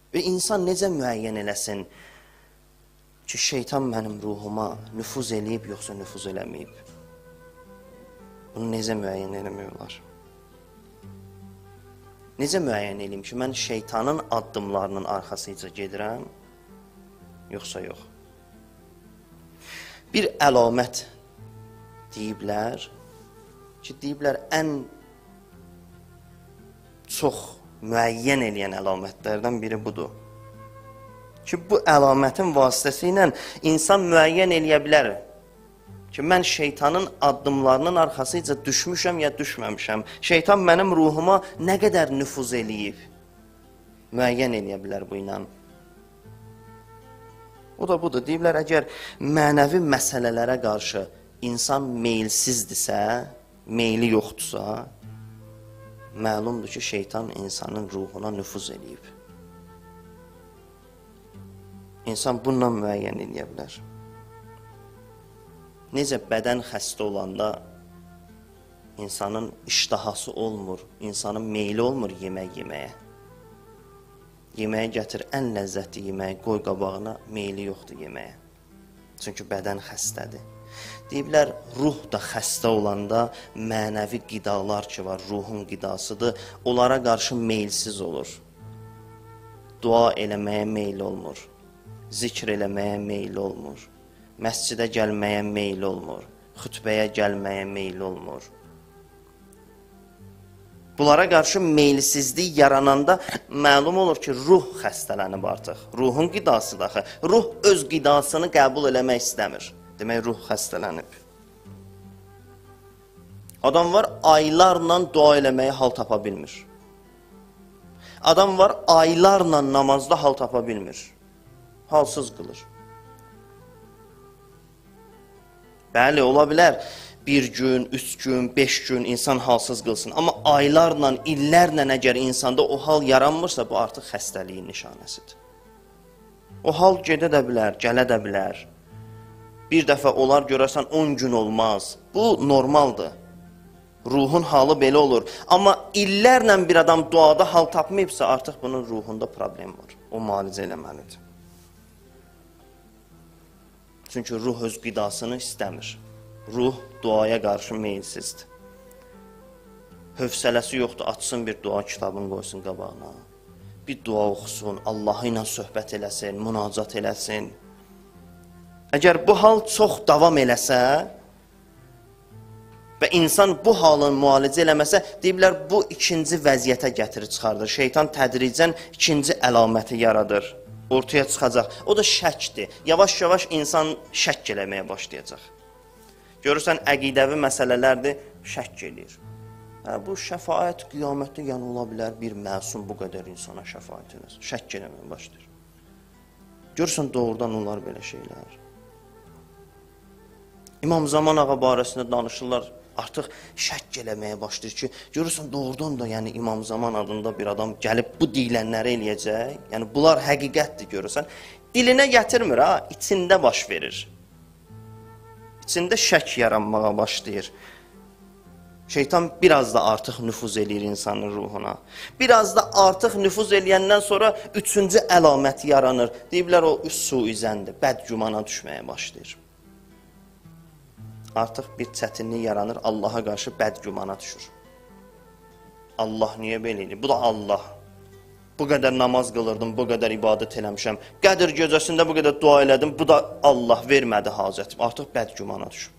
Və insan necə müəyyən eləsin ki, şeytan mənim ruhuma nüfuz eləyib, yoxsa nüfuz eləməyib? Bunu necə müəyyən eləmək olar? Necə müəyyən eləyim ki, mən şeytanın addımlarının arxasıca gedirəm, yoxsa yox? Bir əlamət deyiblər ki, deyiblər ən çox müəyyən eləyən əlamətlərdən biri budur. Ki, bu əlamətin vasitəsilə insan müəyyən eləyə bilər ki, mən şeytanın addımlarının arxasıca düşmüşəm ya düşməmişəm. Şeytan mənim ruhuma nə qədər nüfuz eləyib, müəyyən eləyə bilər bu ilə. O da budur. Deyiblər, əgər mənəvi məsələlərə qarşı insan meylsizdirsə, meyli yoxdursa, məlumdur ki, şeytan insanın ruhuna nüfuz eləyib. İnsan bununla müəyyən eləyə bilər. Necə bədən xəstə olanda insanın iştahası olmur, insanın meyli olmur yemək yeməyə. Yeməyə gətir ən ləzzətli yeməyi, qoy qabağına, meyli yoxdur yeməyə. Çünki bədən xəstədir. Deyiblər, ruh da xəstə olanda mənəvi qidalar ki var, ruhun qidasıdır, onlara qarşı meylsiz olur. Dua eləməyə meyl olmur, zikr eləməyə meyl olmur, məscidə gəlməyə meyl olmur, xütbəyə gəlməyə meyl olmur. Bunlara qarşı meylsizlik yarananda məlum olur ki, ruh xəstələnib artıq. Ruhun qidası daxı. Ruh öz qidasını qəbul eləmək istəmir. Demək, ruh xəstələnib. Adam var, aylarla dua eləməyə hal tapa bilmir. Adam var, aylarla namazda hal tapa bilmir. Halsız qılır. Bəli, ola bilər. 1 gün, 3 gün, 5 gün insan halsız qılsın. Amma aylarla, illərlə əgər insanda o hal yaranmırsa, bu artıq xəstəliyin nişanəsidir. O hal gedə də bilər, gələ də bilər. Bir dəfə olar, görərsən 10 gün olmaz. Bu normaldır. Ruhun halı belə olur. Amma illərlə bir adam duada hal tapmayıbsa, artıq bunun ruhunda problem var. O müalicə eləməlidir. Çünki ruh öz qidasını istəmir. Ruh duaya qarşı meylsizdir. Hövsələsi yoxdur, açsın bir dua kitabını qoysun qabağına. Bir dua oxusun, Allahı ilə söhbət eləsin, münacat eləsin. Əgər bu hal çox davam eləsə və insan bu halın müalicə eləməsə, deyiblər, bu ikinci vəziyyətə gətirir, çıxardır. Şeytan tədricən ikinci əlaməti yaradır, ortaya çıxacaq. O da şəkdir. Yavaş-yavaş insan şəkk eləməyə başlayacaq. Görürsən, əqidəvi məsələlərdir, şəkk eləyir. Bu şəfaət qiyamətdə yəni ola bilər, bir məsum bu qədər insana şəfaət eləsin. Şəkk eləməyə başlayır. Görürsən, doğrudan olar belə şeylər. İmam Zaman ağa barəsində danışırlar, artıq şəkk eləməyə başlayır ki, görürsən, doğrudan da yəni İmam Zaman adında bir adam gəlib bu deyilənləri eləyəcək. Yəni, bunlar həqiqətdir, görürsən. Dilinə gətirmir, ha, içində baş verir. İçində şək yaranmağa başlayır. Şeytan biraz da artıq nüfuz eləyir insanın ruhuna. Biraz da artıq nüfuz eləyəndən sonra üçüncü əlamət yaranır. Deyiblər, o suizəndir, bədgümana düşməyə başlayır. Artıq bir çətinlik yaranır, Allaha qarşı bədgümana düşür. Allah niyə belə eləyir? Bu da Allah. Bu qədər namaz qılırdım, bu qədər ibadət eləmişəm. Qədir gecəsində bu qədər dua elədim, bu da Allah vermədi hacətim. Artıq bədgümana düşüb.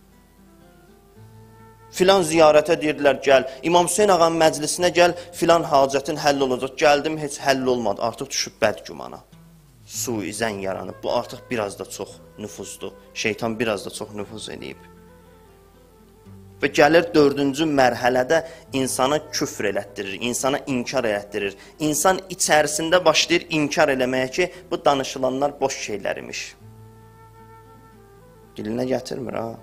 Filan ziyarətə deyirdilər, gəl. İmam Hüseyin ağanın məclisinə gəl, filan hacətin həll olacaq. Gəldim, heç həll olmadı. Artıq düşüb bədgümana. Suizən yaranıb. Bu artıq biraz da çox nüfuzdur. Şeytan biraz da çox nüfuz eləyib. Və gəlir 4-cü mərhələdə insana küfr elətdirir, insana inkar elətdirir. İnsan içərisində başlayır inkar eləməyə ki, bu danışılanlar boş şeylər imiş. Dilinə gətirmir, ha?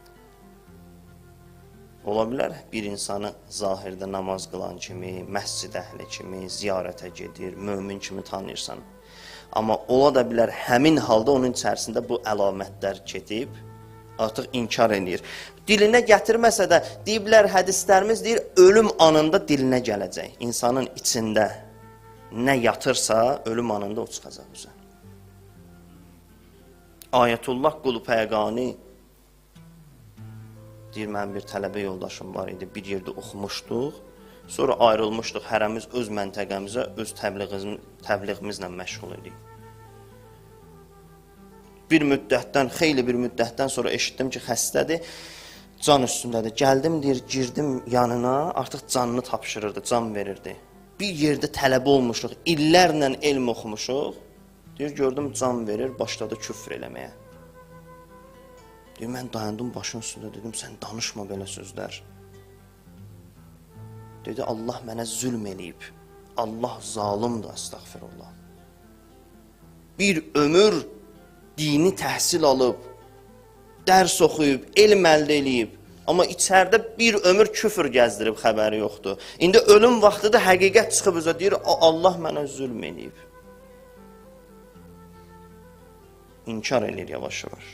Ola bilər, bir insanı zahirdə namaz qılan kimi, məscid əhli kimi, ziyarətə gedir, mömin kimi tanıyırsan. Amma ola da bilər, həmin halda onun içərisində bu əlamətlər gedib, artıq inkar edir. Dilinə gətirməsə də, deyiblər, hədislərimiz deyir, ölüm anında dilinə gələcək. İnsanın içində nə yatırsa, ölüm anında o çıxacaq üzə. Ayətullah Qulu Pəyqani deyir, mənim bir tələbə yoldaşım var idi, bir yerdə oxumuşduq, sonra ayrılmışdıq, hərəmiz öz məntəqəmizə, öz təbliğimizlə məşğul edik. Bir müddətdən, xeyli bir müddətdən sonra eşitdim ki, xəstədir, can üstündədir. Gəldim, deyir, girdim yanına, artıq canını tapşırırdı, can verirdi. Bir yerdə tələbə olmuşuq, illərlə elm oxumuşuq, deyir, gördüm, can verir, başladı küfr eləməyə. Deyir, mən dayandım başın üstündə, dedim, sən danışma belə sözlər. Dedi, Allah mənə zülm eləyib. Allah zalimdir, əstəğfirullah. Bir ömür dini təhsil alıb, dərs oxuyub, elm əldə eləyib. Amma içəridə bir ömür küfr gəzdirib, xəbəri yoxdur. İndi ölüm vaxtı da həqiqət çıxıb üzə deyir, Allah mənə zülm eləyib. İnkar eləyir yavaş-yavaş.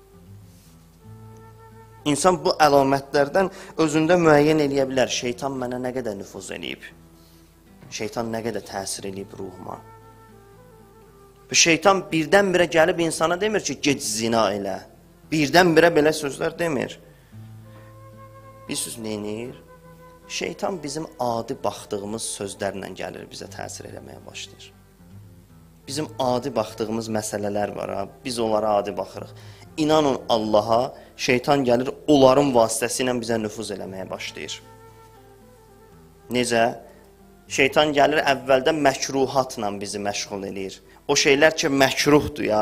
İnsan bu əlamətlərdən özündə müəyyən eləyə bilər. Şeytan mənə nə qədər nüfuz eləyib? Şeytan nə qədər təsir eləyib ruhuma? Bu şeytan birdən-birə gəlib insana demir ki, gec zina elə. Birdən-birə belə sözlər demir. Bilirsiniz, neyinir? Şeytan bizim adi baxdığımız sözlərlə gəlir, bizə təsir eləməyə başlayır. Bizim adi baxdığımız məsələlər var, ha? Biz onlara adi baxırıq. İnanın Allaha, şeytan gəlir, onların vasitəsilə bizə nüfuz eləməyə başlayır. Necə? Şeytan gəlir, əvvəldə məkruhatla bizi məşğul eləyir. O şeylər ki, məkruhdur ya.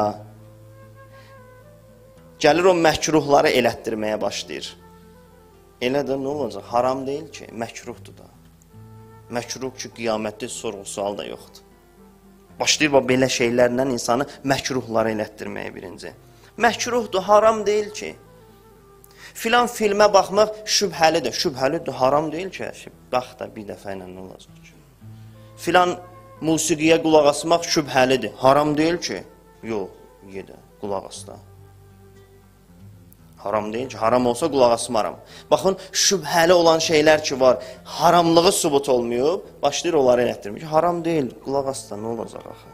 Gəlir, o məkruhları elətdirməyə başlayır. Elə də nə olacaq? Haram deyil ki, məkruhdur da. Məkruh ki, qiyamətdə sorğu-sual da yoxdur. Başlayır, belə şeylərlə insanı məkruhları elətdirməyə birinci. Məkruhdur, haram deyil ki. Filan filmə baxmaq şübhəlidir. Şübhəlidir, haram deyil ki. Bax da bir dəfə ilə nə olacaq ki? Filan musiqiyə qulaq asmaq şübhəlidir. Haram deyil ki. Yox, yedə, qulaq as da. Haram deyil ki, haram olsa qulaq asmaram. Baxın, şübhəli olan şeylər ki var, haramlığı sübut olmayıb, başlayır onları elətdirmək. Haram deyil, qulaq as da, nə olacaq axı?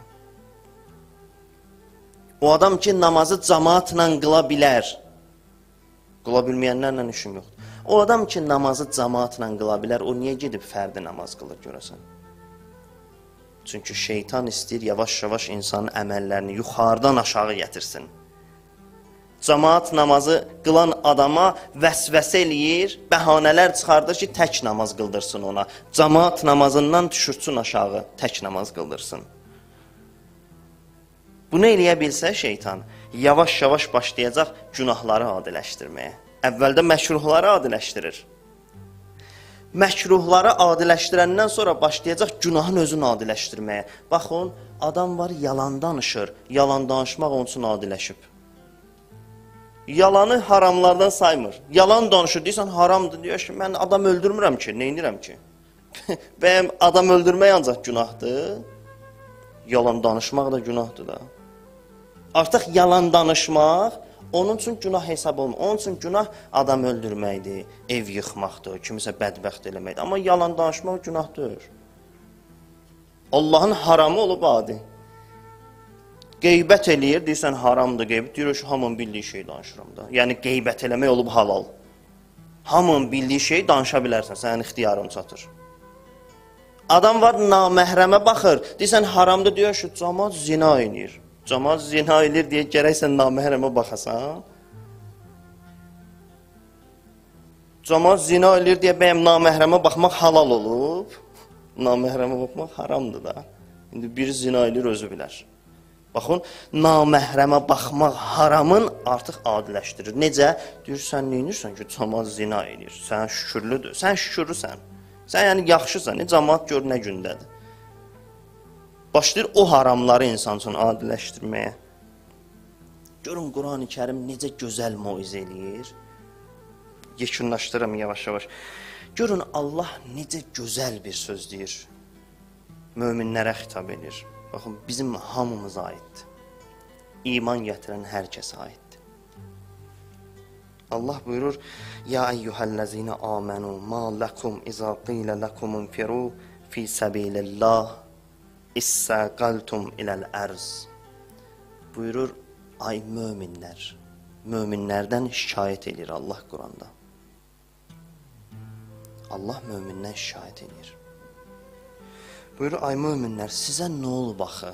O adam ki, namazı cəmaatla qıla bilər. Qıla bilməyənlərlə işim yoxdur. O adam ki, namazı cəmaatla qıla bilər, o niyə gedib fərdi namaz qılır görəsən? Çünki şeytan istəyir yavaş-yavaş insanın əməllərini yuxarıdan aşağı gətirsin. Cəmaat namazı qılan adama vəsvəsə eləyir, bəhanələr çıxardır ki, tək namaz qıldırsın ona. Cəmaat namazından düşürsün aşağı, tək namaz qıldırsın. Bunu eləyə bilsə şeytan, yavaş-yavaş başlayacaq günahları adiləşdirməyə. Əvvəldə məkruhları adiləşdirir. Məkruhları adiləşdirəndən sonra başlayacaq günahın özünü adiləşdirməyə. Baxın, adam var, yalan danışır. Yalan danışmaq onun üçün adiləşib. Yalanı haramlardan saymır. Yalan danışır, deyirsən haramdır, deyir ki, mən adam öldürmürəm ki, neynirəm ki? Bəyəm adam öldürmək ancaq günahdır. Yalan danışmaq da günahdır da. Artıq yalan danışmaq onun üçün günah hesab olmur. Onun üçün günah adam öldürməkdir, ev yıxmaqdır, kimisə bədbəxt eləməkdir. Amma yalan danışmaq günahdır. Allahın haramı olub adi. Qeybət eləyir, deyirsən haramdır qeybət. Deyir ki, hamının bildiyi şey danışıram da. Yəni qeybət eləmək olub halal. Hamının bildiyi şey danışa bilərsən, sənin ixtiyarın çatır. Adam var, naməhrəmə baxır. Deyirsən haramdır, deyir ki, cəmaat zina eləyir. Cəmaat zina eləyir deyə gərək sən naməhrəmə baxasan. Cəmaat zina eləyir deyə bəyəm naməhrəmə baxmaq halal olub. Naməhrəmə baxmaq haramdır da. İndi biri zina eləyir, özü bilər. Baxın, naməhrəmə baxmaq haramın artıq adiləşdirir. Necə? Deyir, sən neyinirsən ki, cəmaat zina eləyir. Sən şükürlüdür, sən şükürlüsən. Sən yəni yaxşısan, cəmaat gör nə gündədir. Başlayır o haramları insan üçün adiləşdirməyə. Görün, Quran-ı Kərim necə gözəl moizə eləyir. Yekunlaşdırım yavaş-yavaş. Görün, Allah necə gözəl bir söz deyir. Möminlərə xitab edir. Baxın, bizim hamımıza aiddir. İman gətirən hər kəsə aiddir. Allah buyurur, Ya eyyuhəl-ləzinə amenu, ma ləkum izə qilə ləkumun firu fi səbilillah. İssaqaltum iləl ərz. Buyurur, ay möminlər. Möminlərdən şikayət edir Allah Quranda. Allah mömindən şikayət edir. Buyurur, ay möminlər, sizə nə olub axı?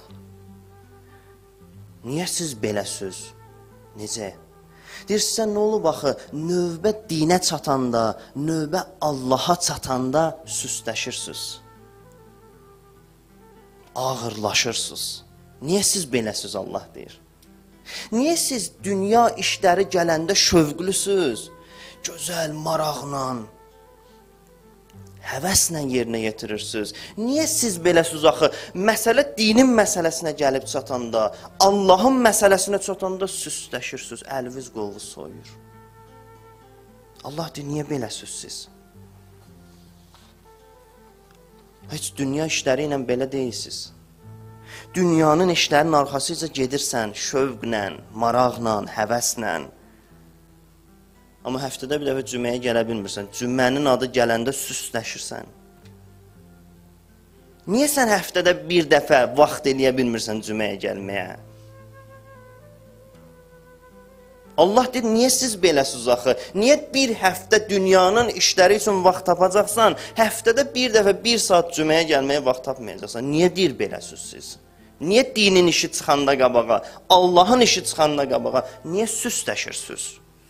Niyə siz beləsiz? Necə? Deyir, sizə nə olub axı? Növbə dinə çatanda, növbə Allaha çatanda süstləşirsiniz. Ağırlaşırsınız. Niyə siz beləsiz, Allah deyir? Niyə siz dünya işləri gələndə şövqlüsüz? Gözəl, maraqla, həvəslə yerinə yetirirsiniz. Niyə siz beləsiz axı? Məsələ dinin məsələsinə gəlib çatanda, Allahın məsələsinə çatanda süstləşirsiniz, əliniz qolunuz soyur. Allah deyir, niyə beləsiz siz? Heç dünya işləri ilə belə deyilsiniz. Dünyanın işlərinin arxasıca gedirsən, şövqlə, maraqla, həvəslə. Amma həftədə bir dəfə cüməyə gələ bilmirsən. Cümənin adı gələndə süsləşirsən. Niyə sən həftədə bir dəfə vaxt eləyə bilmirsən cüməyə gəlməyə? Allah deyir, niyə siz beləsiz axı? Niyə bir həftə dünyanın işləri üçün vaxt tapacaqsan, həftədə bir dəfə bir saat cüməyə gəlməyə vaxt tapmayacaqsan? Niyə deyir beləsiz siz? Niyə dinin işi çıxanda qabağa, Allahın işi çıxanda qabağa, niyə süsləşirsiniz?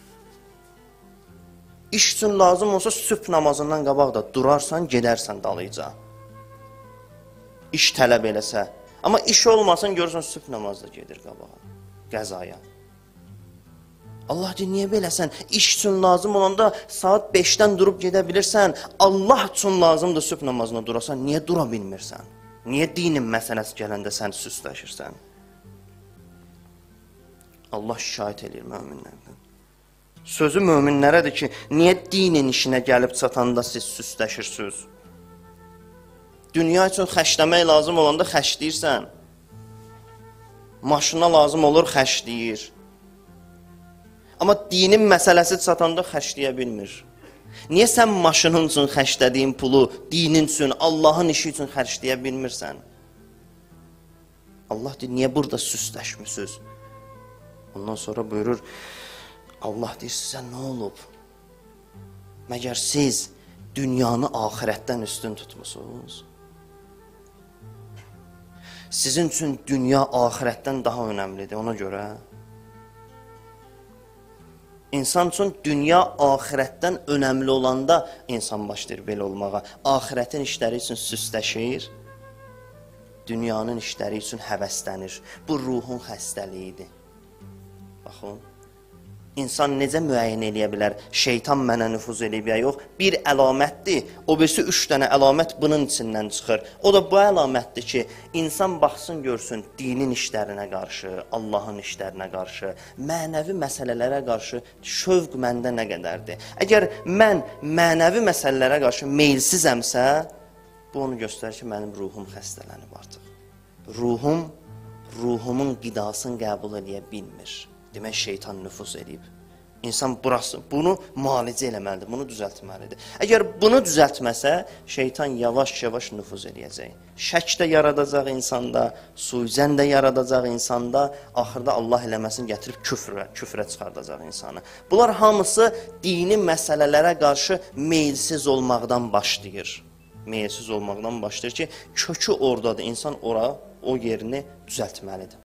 İş üçün lazım olsa sübh namazından qabaq da durarsan, gedərsən dalıca. İş tələb eləsə. Amma iş olmasan, görürsən sübh namazda gedir qabağa, qəzaya. Allah deyir, niyə beləsən? İş üçün lazım olanda saat 5-dən durub gedə bilirsən, Allah üçün lazımdır sübh namazına durasan, niyə dura bilmirsən? Niyə dinin məsələsi gələndə sən süsləşirsən? Allah şikayət edir möminlərdən. Sözü möminlərədir ki, niyə dinin işinə gəlib çatanda siz süsləşirsiniz? Dünya üçün xərcləmək lazım olanda xərcləyirsən. Maşına lazım olur, xərcləyir. Amma dinin məsələsi çatanda xərcləyə bilmir. Niyə sən maşının üçün xərclədiyin pulu dinin üçün, Allahın işi üçün xərcləyə bilmirsən? Allah deyir, niyə burada süsləşmişsiniz? Ondan sonra buyurur, Allah deyir, sizə nə olub? Məgər siz dünyanı axirətdən üstün tutmusunuz? Sizin üçün dünya axirətdən daha önəmlidir, ona görə. İnsan üçün dünya axirətdən önəmli olanda insan başlayır belə olmağa. Axirətin işləri üçün süsləşir, dünyanın işləri üçün həvəslənir. Bu ruhun xəstəliyidir. Baxın. İnsan necə müəyyən eləyə bilər? Şeytan mənə nüfuz eləyib ya yox. Bir əlamətdir, o birisi 3 dənə əlamət bunun içindən çıxır. O da bu əlamətdir ki, insan baxsın, görsün dinin işlərinə qarşı, Allahın işlərinə qarşı, mənəvi məsələlərə qarşı şövq məndə nə qədərdir? Əgər mən mənəvi məsələlərə qarşı meylsizəmsə, bu onu göstərir ki, mənim ruhum xəstələnib artıq. Ruhumun qidasını qəbul edə bilmir. Demək, şeytan nüfuz edib. İnsan bunu müalicə eləməlidir, bunu düzəltməlidir. Əgər bunu düzəltməsə, şeytan yavaş-yavaş nüfuz edəcək. Şək də yaradacaq insanda, suizən də yaradacaq insanda, axırda Allah eləməsin gətirib küfrə çıxardacaq insanı. Bunlar hamısı dini məsələlərə qarşı meylsiz olmaqdan başlayır. Meylsiz olmaqdan başlayır ki, kökü oradadır. İnsan o yerini düzəltməlidir.